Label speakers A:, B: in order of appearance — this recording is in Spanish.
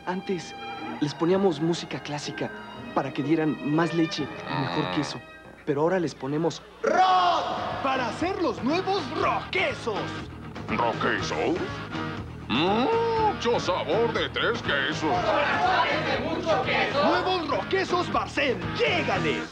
A: Antes les poníamos música clásica para que dieran más leche y mejor queso. Pero ahora les ponemos
B: ¡Rock! Para hacer los nuevos roquesos.
C: ¿Roquesos? Mucho sabor de 3 quesos.
B: ¡Nuevos roquesos Barcel! ¡Llégale!